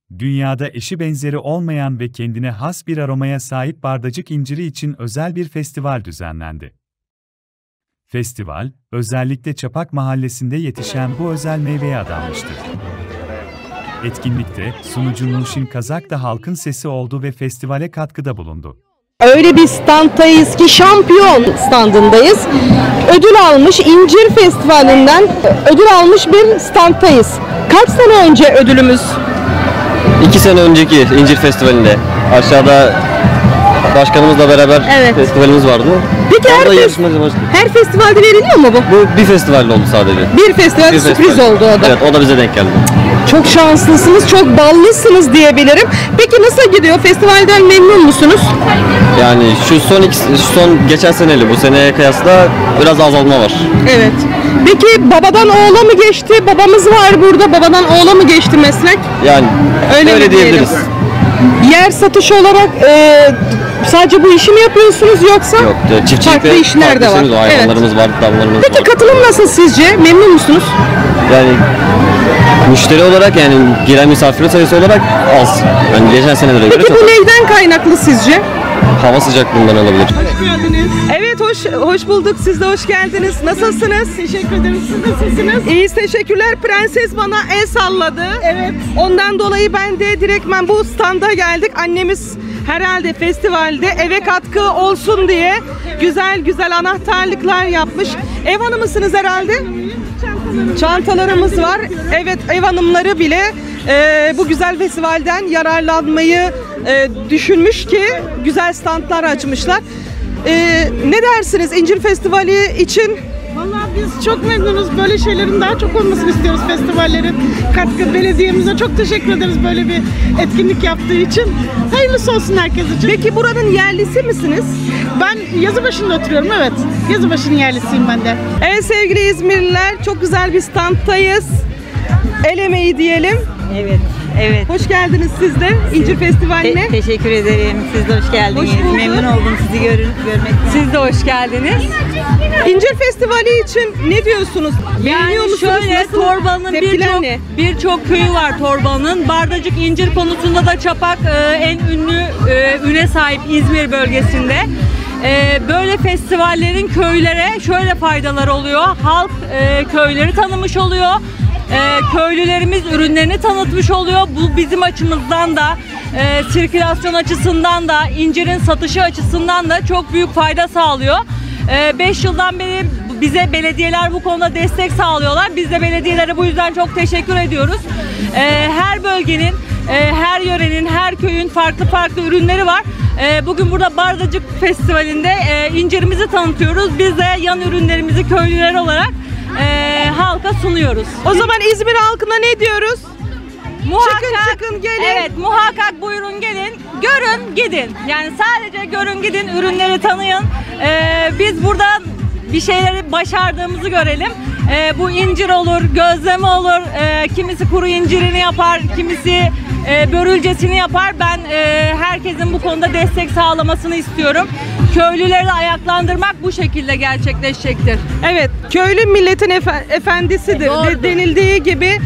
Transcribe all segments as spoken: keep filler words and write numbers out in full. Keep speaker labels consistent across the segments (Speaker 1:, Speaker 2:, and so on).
Speaker 1: Dünyada eşi benzeri olmayan ve kendine has bir aromaya sahip Bardacık inciri için özel bir festival düzenlendi. Festival, özellikle Çapak Mahallesi'nde yetişen bu özel meyveye adanmıştır. Etkinlikte sunucu Nurşin Kazak da halkın sesi oldu ve festivale katkıda bulundu.
Speaker 2: Öyle bir standdayız ki şampiyon standındayız. Ödül almış İncir Festivali'nden ödül almış bir standdayız. Kaç sene önce ödülümüz?
Speaker 3: İki sene önceki İncir Festivali'nde aşağıda başkanımızla beraber evet. Festivalimiz vardı.
Speaker 2: Peki her, fes- her festivalde veriliyor mu bu?
Speaker 3: Bu bir festivalde oldu sadece.
Speaker 2: Bir festival bir sürpriz festival. oldu o da.
Speaker 3: Evet, o da bize denk geldi.
Speaker 2: Çok şanslısınız, çok ballısınız diyebilirim. Peki nasıl gidiyor? Festivalden memnun musunuz?
Speaker 3: Yani şu son iki, şu son geçen seneli bu seneye kıyasla biraz azalma var.
Speaker 2: Evet. Peki babadan oğula mı geçti? Babamız var burada. Babadan oğula mı geçti meslek?
Speaker 3: Yani öyle, öyle diyebiliriz.
Speaker 2: Yer satış olarak e, sadece bu işi mi yapıyorsunuz yoksa?
Speaker 3: Yok,
Speaker 2: farklı işler de var.
Speaker 3: O, hayvanlarımız evet. var, damlarımız
Speaker 2: Peki
Speaker 3: var.
Speaker 2: katılım nasıl sizce? Memnun musunuz?
Speaker 3: Yani müşteri olarak yani gelen misafir sayısı olarak az. Yani geçen senelere göre
Speaker 2: Peki
Speaker 3: çok
Speaker 2: bu
Speaker 3: az.
Speaker 2: neyden kaynaklı sizce?
Speaker 3: Hava sıcaklığından olabilir.
Speaker 2: Hoş geldiniz. Evet hoş hoş bulduk. Siz de hoş geldiniz. Nasılsınız?
Speaker 4: Teşekkür ederim. Siz nasılsınız?
Speaker 2: İyiyiz, teşekkürler. Prenses bana el salladı.
Speaker 4: Evet.
Speaker 2: Ondan dolayı ben de direktmen bu standa geldik. Annemiz herhalde festivalde eve katkı olsun diye güzel güzel anahtarlıklar yapmış. Ev hanımısınız herhalde?
Speaker 4: Çantalarımız,
Speaker 2: Çantalarımız var. Evet, ev hanımları bile e, bu güzel festivalden yararlanmayı e, düşünmüş ki güzel standlar açmışlar. E, ne dersiniz İncir Festivali için?
Speaker 4: Vallahi biz çok memnunuz. Böyle şeylerin daha çok olmasını istiyoruz, festivallerin. Katkı belediyemize çok teşekkür ederiz böyle bir etkinlik yaptığı için. Hayırlısı olsun herkes için.
Speaker 2: Peki buranın yerlisi misiniz?
Speaker 4: Ben Yazıbaşı'nda oturuyorum, evet. Yazıbaşı'nın yerlisiyim ben de.
Speaker 2: Evet sevgili İzmirliler, çok güzel bir standtayız. El emeği diyelim.
Speaker 5: Evet, evet.
Speaker 2: Hoş geldiniz siz de İncir Festivali'ne.
Speaker 5: Te- teşekkür ederim. Siz de hoş geldiniz.
Speaker 2: Hoş
Speaker 5: Memnun oldum sizi gör- görmekten.
Speaker 2: Siz de hoş geldiniz. İncir Festivali için ne diyorsunuz? Beğeniyor
Speaker 5: Yani
Speaker 2: musunuz?
Speaker 5: şöyle,
Speaker 2: Nasıl?
Speaker 5: Torbalı'nın
Speaker 2: Tepkiler
Speaker 5: birçok
Speaker 2: ne?
Speaker 5: birçok köyü var Torbalı'nın. Bardacık incir konusunda da Çapak e, en ünlü e, üne sahip İzmir bölgesinde. E, böyle festivallerin köylere şöyle faydaları oluyor. Halk e, köyleri tanımış oluyor. E, köylülerimiz ürünlerini tanıtmış oluyor. Bu bizim açımızdan da e, sirkülasyon açısından da incirin satışı açısından da çok büyük fayda sağlıyor. beş yıldan beri bize belediyeler bu konuda destek sağlıyorlar. Biz de belediyelere bu yüzden çok teşekkür ediyoruz. E, her bölgenin, e, her yörenin, her köyün farklı farklı ürünleri var. E, bugün burada Bardacık Festivali'nde e, incirimizi tanıtıyoruz. Biz de yan ürünlerimizi köylüler olarak e, halka sunuyoruz.
Speaker 2: O zaman İzmir halkına ne diyoruz?
Speaker 5: Muhakkak,
Speaker 2: çıkın çıkın gelin.
Speaker 5: Evet, muhakkak buyurun gelin. Görün gidin. Yani sadece görün gidin, ürünleri tanıyın. Ee, biz burada bir şeyleri başardığımızı görelim. Ee, bu incir olur, gözleme olur. Ee, kimisi kuru incirini yapar, kimisi e, börülcesini yapar. Ben e, herkesin bu konuda destek sağlamasını istiyorum. Köylüleri de ayaklandırmak bu şekilde gerçekleşecektir.
Speaker 2: Evet, köylü milletin efe- efendisidir
Speaker 5: E,
Speaker 2: denildiği gibi.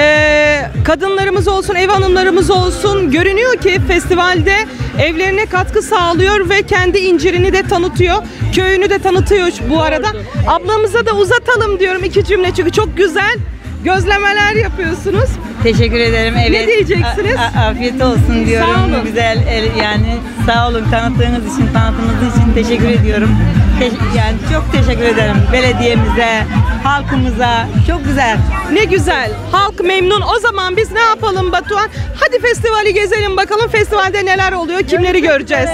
Speaker 2: Ee, kadınlarımız olsun, ev hanımlarımız olsun görünüyor ki festivalde evlerine katkı sağlıyor ve kendi incirini de tanıtıyor. Köyünü de tanıtıyor bu arada. Ablamıza da uzatalım diyorum iki cümle çünkü çok güzel gözlemeler yapıyorsunuz.
Speaker 5: Teşekkür ederim. Evet.
Speaker 2: Ne diyeceksiniz?
Speaker 5: A- a- afiyet olsun diyorum.
Speaker 2: Sağ olun.
Speaker 5: Bu güzel el, yani sağ olun tanıttığınız için, tanıtımınız için teşekkür ediyorum. Te- yani çok teşekkür ederim belediyemize, halkımıza. Çok güzel.
Speaker 2: Ne güzel. Halk memnun. O zaman biz ne yapalım Batuhan? Hadi festivali gezelim bakalım festivalde neler oluyor, kimleri göreceğiz.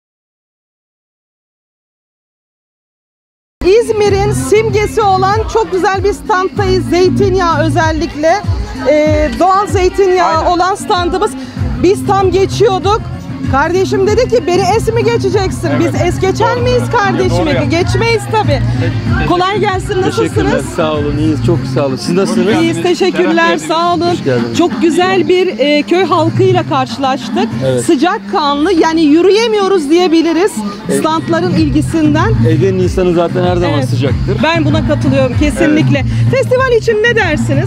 Speaker 2: İzmir'in simgesi olan çok güzel bir standtayız. Zeytinyağı özellikle. Ee, doğal zeytinyağı Aynen. olan standımız. Biz tam geçiyorduk. Kardeşim dedi ki beni es mi geçeceksin? Evet. Biz es geçer miyiz kardeşime? Geçmeyiz tabii. Kolay gelsin. Nasılsınız?
Speaker 6: Sağ olun. İyiyiz. Çok sağ olun. Siz nasılsınız?
Speaker 2: İyiyiz. Teşekkürler. Sağ olun. Çok güzel bir e, köy halkıyla karşılaştık. Evet. Sıcakkanlı. Yani yürüyemiyoruz diyebiliriz. Evet. Standların ilgisinden.
Speaker 6: Ege'nin insanı zaten her zaman
Speaker 2: evet.
Speaker 6: sıcaktır.
Speaker 2: Ben buna katılıyorum kesinlikle. Evet. Festival için ne dersiniz?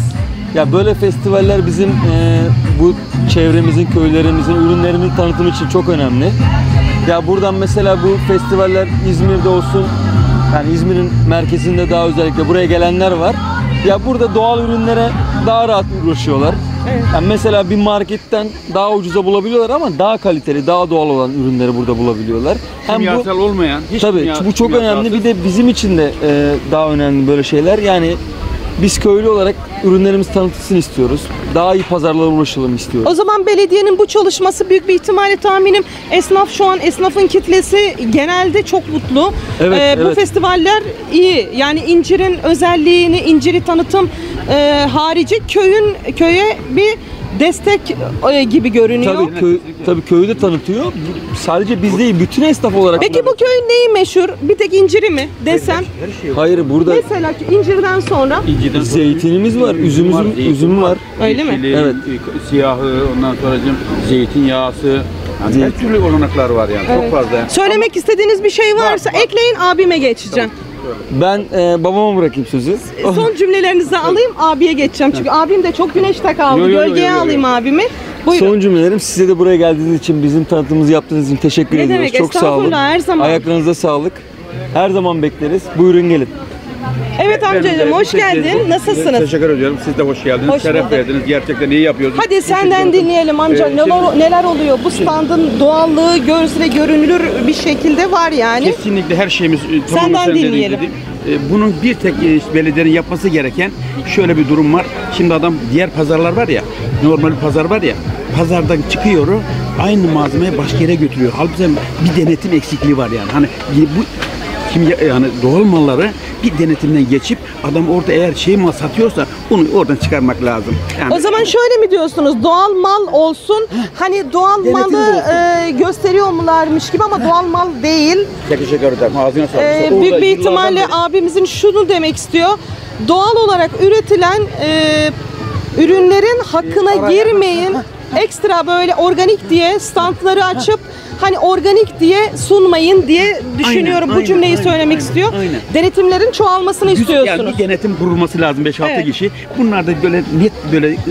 Speaker 6: Ya böyle festivaller bizim e, bu çevremizin, köylerimizin, ürünlerimizin tanıtımı için çok önemli. Ya buradan mesela bu festivaller İzmir'de olsun, yani İzmir'in merkezinde daha özellikle buraya gelenler var. Ya burada doğal ürünlere daha rahat ulaşıyorlar. Evet. Yani mesela bir marketten daha ucuza bulabiliyorlar ama daha kaliteli, daha doğal olan ürünleri burada bulabiliyorlar. Hem
Speaker 7: kimyasal
Speaker 6: bu,
Speaker 7: olmayan, hiç
Speaker 6: tabii
Speaker 7: kimya,
Speaker 6: bu çok
Speaker 7: kimyasalsız.
Speaker 6: önemli. Bir de bizim için de e, daha önemli böyle şeyler. Yani biz köylü olarak ürünlerimiz tanıtılsın istiyoruz. Daha iyi pazarlara ulaşalım istiyoruz.
Speaker 2: O zaman belediyenin bu çalışması büyük bir ihtimalle tahminim esnaf şu an esnafın kitlesi genelde çok mutlu.
Speaker 6: Evet,
Speaker 2: Ee, bu
Speaker 6: evet.
Speaker 2: festivaller iyi. Yani incirin özelliğini, inciri tanıtım e, harici köyün köye bir destek e, gibi görünüyor.
Speaker 6: Tabii, köy, tabii köyü de tanıtıyor. Sadece biz değil, bütün esnaf olarak.
Speaker 2: Peki bu köyün neyi meşhur? Bir tek inciri mi desem?
Speaker 6: Hayır, burada
Speaker 2: Mesela incirden sonra
Speaker 7: İnciden sonra
Speaker 6: zeytinimiz var, üzümümüz
Speaker 7: var,
Speaker 6: var,
Speaker 7: zeytin
Speaker 6: üzüm var.
Speaker 2: öyle mi?
Speaker 7: yeşili,
Speaker 6: Evet.
Speaker 7: siyahı, ondan sonra zeytinyağısı. Yani
Speaker 6: Zeytin.
Speaker 7: her türlü olanaklar var yani. Çok fazla.
Speaker 2: Söylemek istediğiniz bir şey varsa
Speaker 7: Var, var.
Speaker 2: ekleyin, abime geçeceğim.
Speaker 6: Ben e, babama bırakayım sözü.
Speaker 2: Son cümlelerinizi alayım, abiye geçeceğim. Çünkü abim de çok güneşte kaldı.
Speaker 7: Yo, yo, yo,
Speaker 2: Gölgeye
Speaker 7: yo, yo.
Speaker 2: alayım abimi. Buyurun.
Speaker 6: Son cümlelerim, size de buraya geldiğiniz için, bizim tanıtımımızı yaptığınız için teşekkür
Speaker 2: Ne
Speaker 6: ediyoruz.
Speaker 2: demek,
Speaker 6: Çok sağ olun.
Speaker 2: estağfurullah, her zaman.
Speaker 6: Ayaklarınıza sağlık. Her zaman bekleriz. Buyurun gelin.
Speaker 2: Evet amcacığım, hoş geldin. Nasılsınız?
Speaker 7: Teşekkür ediyorum. Siz de hoş geldiniz.
Speaker 2: Hoş
Speaker 7: Şeref
Speaker 2: bulduk.
Speaker 7: verdiniz. Gerçekten iyi yapıyorsunuz.
Speaker 2: Hadi senden
Speaker 7: Teşekkür
Speaker 2: dinleyelim amca.
Speaker 7: Ee,
Speaker 2: neler,
Speaker 7: şimdi-
Speaker 2: neler oluyor? Bu standın doğallığı gözle görünülür bir şekilde var yani.
Speaker 7: Kesinlikle her şeyimiz e, tamamen
Speaker 2: Senden
Speaker 7: sen dediğin
Speaker 2: dinleyelim.
Speaker 7: gibi. E, Bunun bir tek e, belediyenin yapması gereken şöyle bir durum var. Şimdi adam diğer pazarlar var ya, normal bir pazar var ya, pazardan çıkıyor, aynı malzemeyi başka yere götürüyor. Halbuki bir denetim eksikliği var yani. Hani bu kimya, yani doğal malları bir denetimden geçip adam orada eğer şey mal satıyorsa onu oradan çıkarmak lazım. Yani
Speaker 2: O zaman şöyle mi diyorsunuz? Doğal mal olsun. Hani doğal
Speaker 6: Denetim de
Speaker 2: malı
Speaker 6: olsun.
Speaker 2: e, gösteriyorlarmış gibi ama doğal mal değil.
Speaker 7: teşekkür ederim. Ağzına sağlık.
Speaker 2: Ee,
Speaker 7: Orada
Speaker 2: büyük bir
Speaker 7: yıllardan
Speaker 2: ihtimalle
Speaker 7: beri-
Speaker 2: abimizin şunu demek istiyor. Doğal olarak üretilen e, ürünlerin hakkına girmeyin. Ekstra böyle organik diye standları açıp hani organik diye sunmayın diye düşünüyorum. Bu
Speaker 7: aynen,
Speaker 2: cümleyi
Speaker 7: aynen,
Speaker 2: söylemek
Speaker 7: aynen,
Speaker 2: istiyor.
Speaker 7: aynen.
Speaker 2: Denetimlerin çoğalmasını
Speaker 7: Yani
Speaker 2: istiyorsunuz.
Speaker 7: bir denetim kurulması lazım beş altı
Speaker 2: Evet.
Speaker 7: kişi. Bunlar da böyle net böyle e,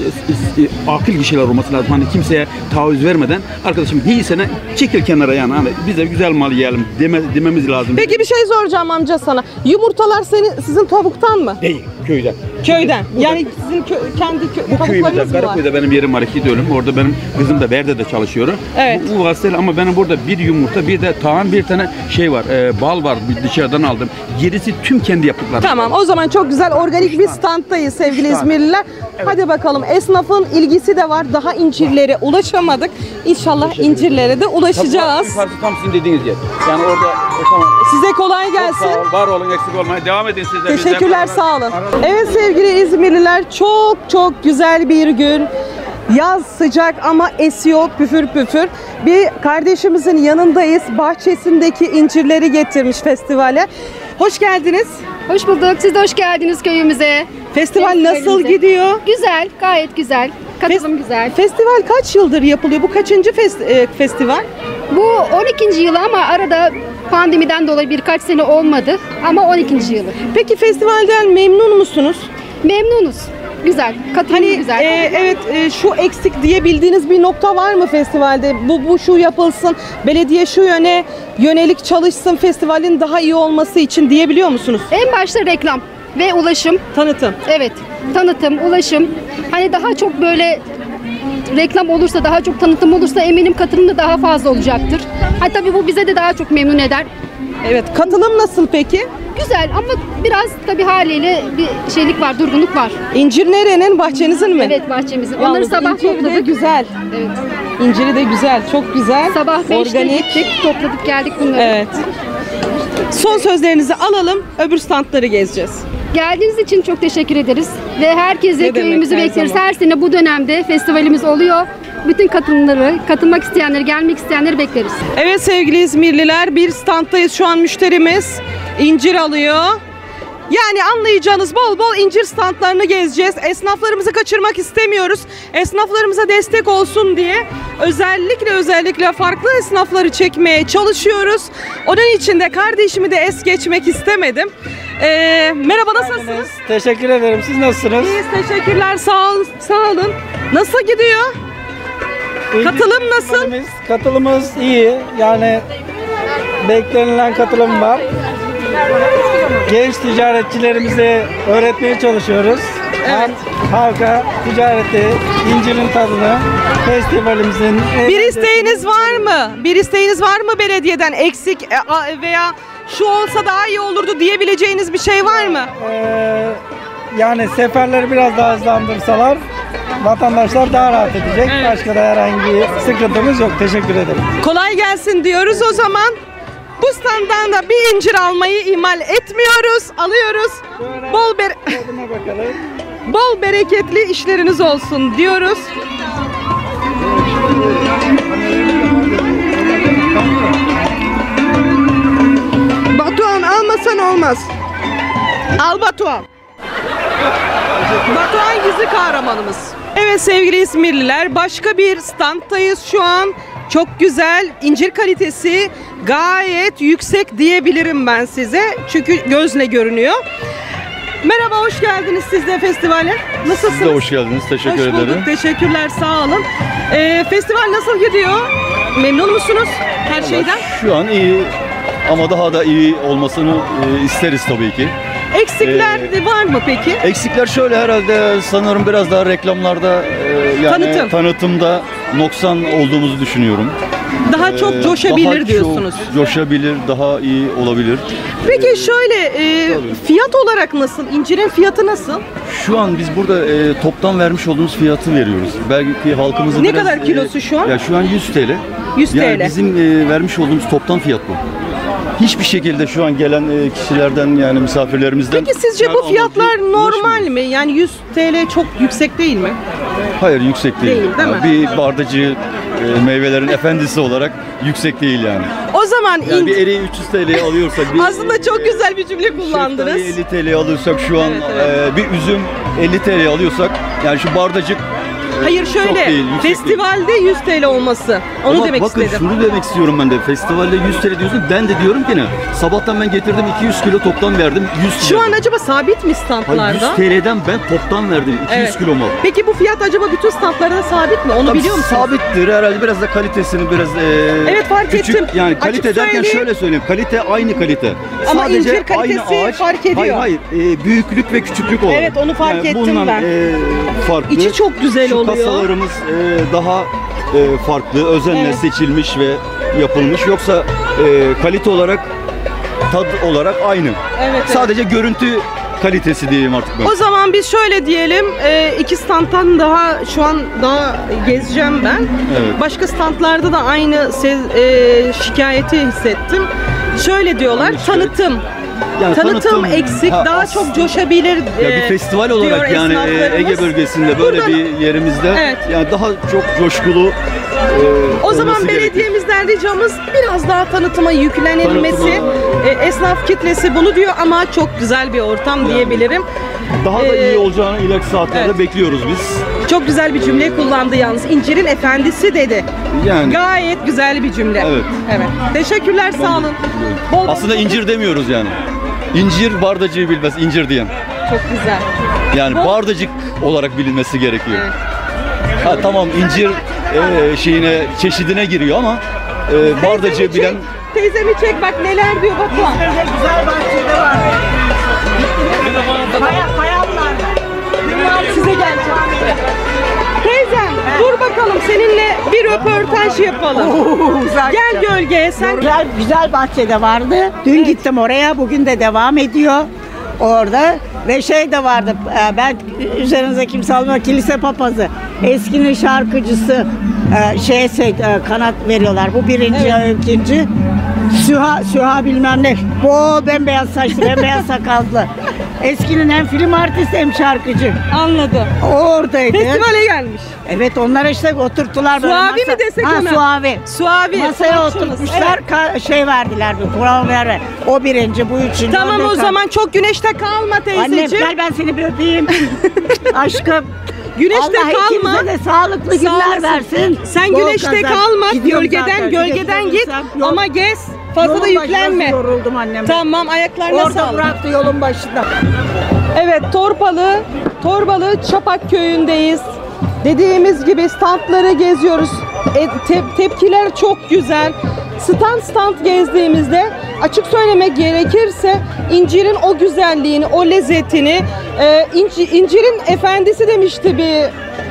Speaker 7: e, akıl kişiler olması lazım. Hani kimseye taviz vermeden arkadaşım değilsene çekil kenara yani. Hani bize güzel mal yiyelim deme, dememiz lazım.
Speaker 2: Peki bir şey soracağım amca sana. Yumurtalar senin, sizin tavuktan mı?
Speaker 7: Değil köyden.
Speaker 2: Köyden. Yani sizin kö- kendi kö-
Speaker 7: Bu köyümüzde
Speaker 2: tavuklarınız mı var?
Speaker 7: Karaköy'de benim yerim var, iki dönüm. Orada benim kızım da Berde'de çalışıyor.
Speaker 2: Evet.
Speaker 7: Bu, bu vasıtayla ama benim burada bir yumurta, bir de tağın bir tane şey var, e, bal var, bir dışarıdan aldım. Gerisi tüm kendi yaptıkları.
Speaker 2: Tamam, o zaman çok güzel organik bir standdayız sevgili
Speaker 7: Stand.
Speaker 2: İzmirliler. Hadi bakalım, esnafın ilgisi de var. Daha incirlere ulaşamadık. İnşallah incirlere de ulaşacağız.
Speaker 7: Yukarısı tam sizin dediğiniz yer. Yani orada o tamam.
Speaker 2: Size kolay
Speaker 7: Sağ
Speaker 2: gelsin.
Speaker 7: olun, var olun, eksik olmayın. Devam edin siz de. Biz de
Speaker 2: Teşekkürler,
Speaker 7: beraber-
Speaker 2: sağ olun. Evet sevgili İzmirliler, çok çok güzel bir gün. Yaz sıcak ama esiyor püfür püfür. Bir kardeşimizin yanındayız. Bahçesindeki incirleri getirmiş festivale. Hoş geldiniz.
Speaker 8: Hoş bulduk. Siz de hoş geldiniz köyümüze.
Speaker 2: Festival nasıl
Speaker 8: Festivalimize.
Speaker 2: gidiyor?
Speaker 8: Güzel, gayet güzel. Katılım
Speaker 2: Fes-
Speaker 8: güzel.
Speaker 2: Festival kaç yıldır yapılıyor? Bu kaçıncı fes- e, festival?
Speaker 8: Bu on ikinci yılı ama arada pandemiden dolayı birkaç sene olmadı. Ama on ikinci yılı.
Speaker 2: Peki festivalden memnun musunuz?
Speaker 8: Memnunuz. Güzel. Katılım
Speaker 2: Hani
Speaker 8: güzel.
Speaker 2: e, evet e, şu eksik diyebildiğiniz bir nokta var mı festivalde? Bu bu şu yapılsın, belediye şu yöne yönelik çalışsın, festivalin daha iyi olması için diyebiliyor musunuz?
Speaker 8: En başta reklam ve ulaşım.
Speaker 2: Tanıtım.
Speaker 8: Evet. Tanıtım, ulaşım. Hani daha çok böyle reklam olursa, daha çok tanıtım olursa eminim katılım da daha fazla olacaktır. Ha tabii bu bize de daha çok memnun eder.
Speaker 2: Evet, katılım nasıl peki?
Speaker 8: Güzel ama biraz tabii haliyle bir şeylik var, durgunluk var.
Speaker 2: İncir nerenin? Bahçenizin mi?
Speaker 8: Evet, bahçemizin. Onları
Speaker 2: Yalnız
Speaker 8: sabah
Speaker 2: inciri de
Speaker 8: topladık.
Speaker 2: güzel.
Speaker 8: Evet.
Speaker 2: İnciri de güzel, çok güzel.
Speaker 8: Sabah beşte
Speaker 2: organik.
Speaker 8: gittik, topladık geldik bunları.
Speaker 2: Evet. Son sözlerinizi alalım, öbür standları gezeceğiz.
Speaker 8: Geldiğiniz için çok teşekkür ederiz. Ve herkese
Speaker 2: Ne demek,
Speaker 8: köyümüzü
Speaker 2: her
Speaker 8: bekleriz.
Speaker 2: zaman.
Speaker 8: Her sene bu dönemde festivalimiz oluyor. Bütün katılımları, katılmak isteyenleri, gelmek isteyenleri bekleriz.
Speaker 2: Evet sevgili İzmirliler, bir standdayız şu an, müşterimiz incir alıyor. Yani anlayacağınız bol bol incir standlarını gezeceğiz. Esnaflarımızı kaçırmak istemiyoruz. Esnaflarımıza destek olsun diye özellikle özellikle farklı esnafları çekmeye çalışıyoruz. Onun için de kardeşimi de es geçmek istemedim. Ee, merhaba, nasılsınız?
Speaker 9: Teşekkür ederim. Siz nasılsınız?
Speaker 2: İyiyiz, teşekkürler. Sağ olun. Sağ olun. Nasıl gidiyor? Katılım nasıl?
Speaker 9: Katılımımız, katılımımız iyi. Yani beklenilen katılım var. Genç ticaretçilerimize öğretmeye çalışıyoruz.
Speaker 2: Evet.
Speaker 9: Halka ticareti, incirin tadını, festivalimizin...
Speaker 2: Bir isteğiniz var mı? Bir isteğiniz var mı belediyeden? Eksik e, a- veya şu olsa daha iyi olurdu diyebileceğiniz bir şey var mı?
Speaker 9: Ee, yani seferleri biraz daha hızlandırsalar vatandaşlar daha rahat edecek.
Speaker 2: Evet.
Speaker 9: Başka da herhangi sıkıntımız yok. Teşekkür ederim.
Speaker 2: Kolay gelsin diyoruz o zaman. Bu standdan da bir incir almayı ihmal etmiyoruz. Alıyoruz. Bol ber
Speaker 9: Tadına bakalım.
Speaker 2: bol bereketli işleriniz olsun diyoruz. Batuhan almasan olmaz. Al Batuhan. Batuhan gizli kahramanımız. Evet sevgili İzmirliler, başka bir standtayız şu an. Çok güzel, incir kalitesi gayet yüksek diyebilirim ben size. Çünkü gözle görünüyor. Merhaba, hoş geldiniz siz de festivale. Nasılsınız?
Speaker 10: Siz de hoş geldiniz. Teşekkür
Speaker 2: Hoş bulduk,
Speaker 10: ederim.
Speaker 2: teşekkürler, sağ olun. Ee, festival nasıl gidiyor? Memnun musunuz her şeyden?
Speaker 10: Şu an iyi ama daha da iyi olmasını e, isteriz tabii ki.
Speaker 2: Eksikler
Speaker 10: Ee,
Speaker 2: var mı peki?
Speaker 10: Eksikler şöyle herhalde sanırım biraz daha reklamlarda e, yani
Speaker 2: Tanıtım.
Speaker 10: tanıtımda noksan olduğumuzu düşünüyorum.
Speaker 2: Daha çok
Speaker 10: Ee,
Speaker 2: coşabilir
Speaker 10: daha
Speaker 2: diyorsunuz.
Speaker 10: Çok coşabilir, daha iyi olabilir.
Speaker 2: Peki şöyle, e,
Speaker 10: tabii.
Speaker 2: fiyat olarak nasıl? İncirin fiyatı nasıl?
Speaker 10: Şu an biz burada e, toptan vermiş olduğumuz fiyatı veriyoruz. Belki halkımızın
Speaker 2: Ne
Speaker 10: biraz,
Speaker 2: kadar kilosu şu an?
Speaker 10: Ya şu an yüz TL.
Speaker 2: yüz
Speaker 10: Yani
Speaker 2: TL.
Speaker 10: bizim e, vermiş olduğumuz toptan fiyat bu. Hiçbir şekilde şu an gelen e, kişilerden yani misafirlerimizden...
Speaker 2: Peki sizce
Speaker 10: yani
Speaker 2: bu fiyatlar
Speaker 10: alıcı
Speaker 2: normal
Speaker 10: ulaşmıyor.
Speaker 2: mi? Yani yüz TL çok yüksek değil mi?
Speaker 10: Hayır, yüksek değil.
Speaker 2: Değil, değil
Speaker 10: Yani bir bardacı e, meyvelerin efendisi olarak yüksek değil yani.
Speaker 2: O zaman
Speaker 10: Yani
Speaker 2: in-
Speaker 10: bir eriği üç yüz TL'ye alıyorsak... Bir,
Speaker 2: aslında çok güzel bir cümle kullandınız.
Speaker 10: şeftali elli TL'ye alıyorsak şu an
Speaker 2: Evet, evet.
Speaker 10: e, bir üzüm elli TL'ye alıyorsak yani şu bardacık e,
Speaker 2: Hayır
Speaker 10: çok
Speaker 2: şöyle,
Speaker 10: değil, yüksek değil.
Speaker 2: festivalde yüz TL olması. Onu
Speaker 10: Ama
Speaker 2: demek
Speaker 10: bakın
Speaker 2: istedim.
Speaker 10: şunu demek istiyorum ben de. Festivalde yüz TL diyorsun. Ben de diyorum ki ne? Sabahtan ben getirdim iki yüz kilo toptan verdim. yüz
Speaker 2: Şu an
Speaker 10: verdim.
Speaker 2: acaba sabit mi
Speaker 10: Hayır,
Speaker 2: standlarda?
Speaker 10: yüz TL'den ben toptan verdim. iki yüz
Speaker 2: Evet.
Speaker 10: kilo mal.
Speaker 2: Peki bu fiyat acaba bütün standlarda sabit mi? Onu
Speaker 10: Tabii
Speaker 2: biliyor musunuz?
Speaker 10: sabittir herhalde, biraz da kalitesini biraz e,
Speaker 2: Evet, fark
Speaker 10: küçük,
Speaker 2: ettim.
Speaker 10: yani
Speaker 2: Açık
Speaker 10: kalite derken
Speaker 2: söyleyeyim.
Speaker 10: şöyle söyleyeyim, kalite aynı kalite.
Speaker 2: Ama
Speaker 10: Sadece
Speaker 2: incir kalitesi
Speaker 10: aynı ağaç,
Speaker 2: fark ediyor.
Speaker 10: Hayır hayır e, büyüklük ve küçüklük olarak.
Speaker 2: Evet, onu fark ettim
Speaker 10: bundan,
Speaker 2: ben.
Speaker 10: e, farklı.
Speaker 2: İçi çok güzel
Speaker 10: Şu
Speaker 2: oluyor.
Speaker 10: kasalarımız e, daha e, farklı, özenle
Speaker 2: Evet.
Speaker 10: seçilmiş ve yapılmış. Yoksa e, kalite olarak, tad olarak aynı.
Speaker 2: Evet, evet.
Speaker 10: Sadece görüntü kalitesi diyeyim artık ben.
Speaker 2: O zaman biz şöyle diyelim, e, iki standtan daha şu an daha gezeceğim ben.
Speaker 10: Evet.
Speaker 2: Başka standlarda da aynı sez- e, şikayeti hissettim. Şöyle diyorlar,
Speaker 10: Aynı şikayet.
Speaker 2: tanıtım.
Speaker 10: Yani
Speaker 2: Tanıtım, eksik,
Speaker 10: Ha,
Speaker 2: daha
Speaker 10: as-
Speaker 2: çok coşabilir.
Speaker 10: Ya
Speaker 2: e,
Speaker 10: bir festival olarak
Speaker 2: diyor
Speaker 10: yani e,
Speaker 2: esnaflarımız.
Speaker 10: Ege bölgesinde böyle
Speaker 2: Buradan-
Speaker 10: bir yerimizde
Speaker 2: Evet.
Speaker 10: yani daha çok coşkulu e,
Speaker 2: O zaman
Speaker 10: olması gerekiyor.
Speaker 2: belediyemizden ricamız biraz daha tanıtıma yüklenilmesi.
Speaker 10: Tanıtıma.
Speaker 2: E, esnaf kitlesi bunu diyor ama çok güzel bir ortam diyebilirim.
Speaker 10: Daha da
Speaker 2: Ee,
Speaker 10: iyi olacağını ileriki saatlerde
Speaker 2: evet.
Speaker 10: bekliyoruz biz.
Speaker 2: Çok güzel bir cümle kullandı yalnız. İncirin efendisi dedi.
Speaker 10: Yani
Speaker 2: Gayet güzel bir cümle.
Speaker 10: Evet.
Speaker 2: Evet. Teşekkürler, sağ olun. Bol bol
Speaker 10: aslında incir demiyoruz yani. İncir bardacığı bilmez, incir diyen.
Speaker 2: çok güzel.
Speaker 10: Yani
Speaker 2: Bol-
Speaker 10: bardacık olarak bilinmesi gerekiyor.
Speaker 2: Evet.
Speaker 10: Ha tamam, incir e, şeyine, çeşidine giriyor ama e, bardacığı
Speaker 2: Teyzemi
Speaker 10: bilen
Speaker 2: çek, teyzemi çek bak neler diyor Batuhan.
Speaker 11: Güzel bahçede var. Bayan, bayanlar.
Speaker 2: Size geleceğim. Teyzem dur bakalım seninle bir röportaj yapalım. Gel gölgeye sen.
Speaker 11: Güzel, güzel bahçede vardı. Dün gittim oraya, bugün de devam ediyor orada. Ve şey de vardı, e, ben üzerinize kimse almıyor, kilise papazı. Eskinin şarkıcısı e, şeye e, kanat veriyorlar. Bu birinci, ikinci. Süha, Süha bilmem ne. Bu bembeyaz saçlı, bembeyaz sakallı. Eskinin hem film artisti hem şarkıcı.
Speaker 2: Anladım.
Speaker 11: Oradaydı.
Speaker 2: Festivale gelmiş.
Speaker 11: Evet, onlar işte oturttular. böyle
Speaker 2: Suavi
Speaker 11: masa-
Speaker 2: mi desek
Speaker 11: ha,
Speaker 2: ona?
Speaker 11: Suavi.
Speaker 2: Suavi.
Speaker 11: Masaya
Speaker 2: sanatçımız.
Speaker 11: oturtmuşlar,
Speaker 2: Evet.
Speaker 11: ka- şey verdiler, bir program verdiler. O birinci, bu üçüncü.
Speaker 2: Tamam
Speaker 11: o
Speaker 2: o
Speaker 11: dördüncü.
Speaker 2: zaman çok güneşte kalma
Speaker 11: Annem
Speaker 2: teyzeciğim.
Speaker 11: gel ben seni bir öpeyim. Aşkım.
Speaker 2: Güneşte
Speaker 11: Allah
Speaker 2: kalma.
Speaker 11: ikimize de sağlıklı
Speaker 2: Sağ
Speaker 11: günler
Speaker 2: olasın.
Speaker 11: versin.
Speaker 2: Sen
Speaker 11: Bol
Speaker 2: güneşte
Speaker 11: kazanç.
Speaker 2: kalma.
Speaker 11: Gidiyorum
Speaker 2: Gölgeden
Speaker 11: zaten.
Speaker 2: gölgeden git.
Speaker 11: Güneşte yol-
Speaker 2: Ama gez. Fazla
Speaker 11: Yolun
Speaker 2: da yüklenme.
Speaker 11: başında yoruldum annem.
Speaker 2: Tamam, ayaklarına
Speaker 11: Orada
Speaker 2: sağlık.
Speaker 11: bıraktı yolun başında.
Speaker 2: Evet, Torbalı, Torbalı Çapak Köyü'ndeyiz. Dediğimiz gibi standları geziyoruz. E, te- tepkiler çok güzel. Stand stand gezdiğimizde açık söylemek gerekirse incirin o güzelliğini, o lezzetini, e, inci- incirin efendisi demişti bir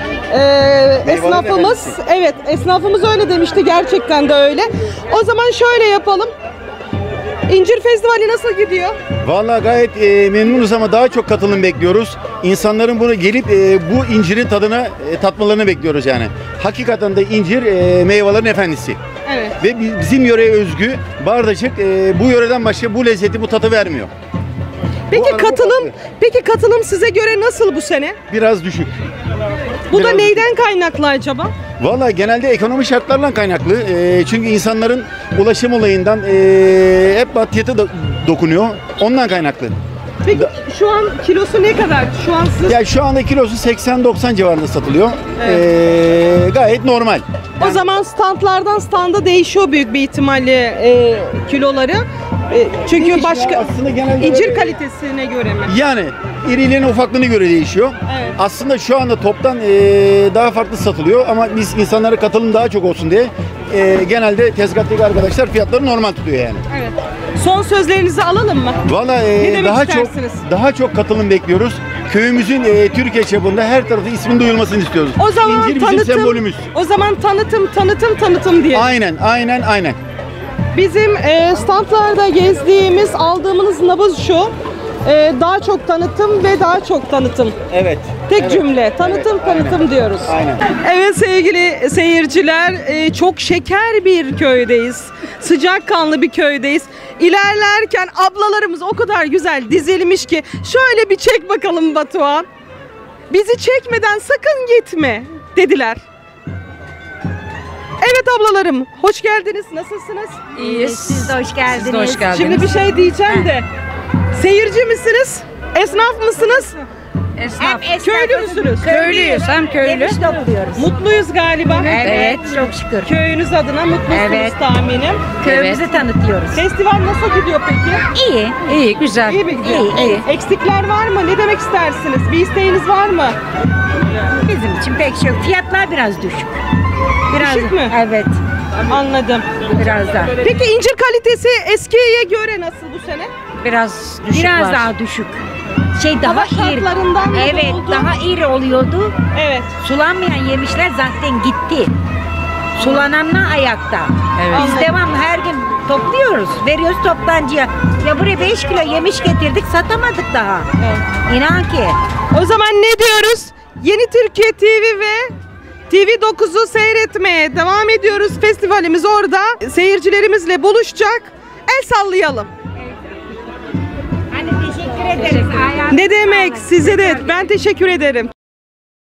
Speaker 2: e, esnafımız. Evet, esnafımız öyle demişti, gerçekten de öyle. O zaman şöyle yapalım. İncir Festivali nasıl gidiyor?
Speaker 12: Vallahi gayet e, memnunuz ama daha çok katılım bekliyoruz. İnsanların bunu gelip e, bu incirin tadına e, tatmalarını bekliyoruz yani. Hakikaten de incir e, meyvelerin efendisi.
Speaker 2: Evet.
Speaker 12: Ve bi- bizim yöreye özgü Bardacık e, bu yöreden başka bu lezzeti, bu tadı vermiyor.
Speaker 2: Peki
Speaker 12: arada
Speaker 2: katılım,
Speaker 12: farklı.
Speaker 2: peki katılım size göre nasıl bu sene?
Speaker 12: Biraz düşük.
Speaker 2: Bu da
Speaker 12: Biraz
Speaker 2: neyden kaynaklı acaba?
Speaker 12: Vallahi genelde ekonomi şartlarla kaynaklı. E, çünkü insanların ulaşım olayından e, hep maddiyete do- dokunuyor. Ondan kaynaklı.
Speaker 2: Peki şu an kilosu ne kadar? Şu an siz...
Speaker 12: Ya şu anda kilosu seksen doksan civarında satılıyor. E, gayet normal.
Speaker 2: O zaman standlardan standa değişiyor büyük bir ihtimalle e, kiloları. E, çünkü
Speaker 12: Değişmiyor.
Speaker 2: başka
Speaker 12: Aslında genelde
Speaker 2: incir
Speaker 12: öyle-
Speaker 2: kalitesine göre mi?
Speaker 12: Yani iriliğine, ufaklığına göre değişiyor.
Speaker 2: Evet.
Speaker 12: Aslında şu anda toptan e, daha farklı satılıyor ama biz insanlara katılım daha çok olsun diye e, genelde tezgahtaki arkadaşlar fiyatları normal tutuyor yani.
Speaker 2: Evet. Son sözlerinizi alalım mı?
Speaker 12: Valla
Speaker 2: Ne
Speaker 12: e,
Speaker 2: demek
Speaker 12: daha çok
Speaker 2: istersiniz?
Speaker 12: daha çok katılım bekliyoruz. Köyümüzün e, Türkiye çapında her tarafta ismin duyulmasını istiyoruz.
Speaker 2: O zaman
Speaker 12: İncir bizim
Speaker 2: tanıtım,
Speaker 12: sembolümüz.
Speaker 2: o zaman tanıtım, tanıtım, tanıtım diye.
Speaker 12: Aynen, aynen, aynen.
Speaker 2: Bizim e, standlarda gezdiğimiz, aldığımız nabız şu. E, daha çok tanıtım ve daha çok tanıtım.
Speaker 12: Evet.
Speaker 2: Tek
Speaker 12: evet,
Speaker 2: cümle. Tanıtım,
Speaker 12: evet,
Speaker 2: tanıtım
Speaker 12: aynen,
Speaker 2: diyoruz.
Speaker 12: Aynen.
Speaker 2: Evet sevgili seyirciler, e, çok şeker bir köydeyiz. Sıcakkanlı bir köydeyiz. İlerlerken ablalarımız o kadar güzel dizilmiş ki şöyle bir çek bakalım Batuhan. Bizi çekmeden sakın gitme dediler. Evet ablalarım, hoş geldiniz. Nasılsınız?
Speaker 13: İyiyiz. Siz de hoş geldiniz.
Speaker 14: Siz de hoş geldiniz.
Speaker 2: Şimdi bir şey diyeceğim de. Seyirci misiniz? Esnaf mısınız?
Speaker 14: Esnaf.
Speaker 2: Köylü müsünüz?
Speaker 14: Köylüyüz, hem köylü.
Speaker 11: Yemiş topluyoruz.
Speaker 2: Mutluyuz galiba.
Speaker 14: Evet.
Speaker 11: Çok şükür.
Speaker 2: Köyünüz adına mutlusunuz
Speaker 14: Evet.
Speaker 2: tahminim.
Speaker 11: Köyümüzü tanıtıyoruz.
Speaker 2: Festival nasıl gidiyor peki?
Speaker 11: İyi.
Speaker 14: İyi, güzel.
Speaker 2: İyi mi gidiyor?
Speaker 11: İyi, iyi.
Speaker 2: Eksikler var mı? Ne demek istersiniz? Bir isteğiniz var mı?
Speaker 11: Bizim için pek şey yok. Fiyatlar biraz düşük. Biraz,
Speaker 2: Düşük mü?
Speaker 11: Evet.
Speaker 2: Anladım.
Speaker 11: Biraz daha.
Speaker 2: Peki incir kalitesi eskiye göre nasıl bu sene?
Speaker 14: Biraz düşük
Speaker 11: Biraz
Speaker 14: var.
Speaker 11: daha düşük. Şey daha
Speaker 2: Hava
Speaker 11: iri.
Speaker 2: şartlarından mı
Speaker 11: Evet,
Speaker 2: oldu?
Speaker 11: daha iri oluyordu.
Speaker 2: Evet.
Speaker 11: Sulanmayan yemişler zaten gitti. Sulananlar ayakta.
Speaker 14: Evet.
Speaker 11: Biz devamlı her gün topluyoruz. Veriyoruz toptancıya. Ya buraya beş kilo yemiş getirdik, satamadık daha.
Speaker 2: Evet.
Speaker 11: İnan ki.
Speaker 2: O zaman ne diyoruz? Yeni Türkiye T V ve T V dokuzu seyretmeye devam ediyoruz. Festivalimiz orada. Seyircilerimizle buluşacak. El sallayalım.
Speaker 11: Hani teşekkür ederiz.
Speaker 2: Ne demek? Size de ben teşekkür ederim.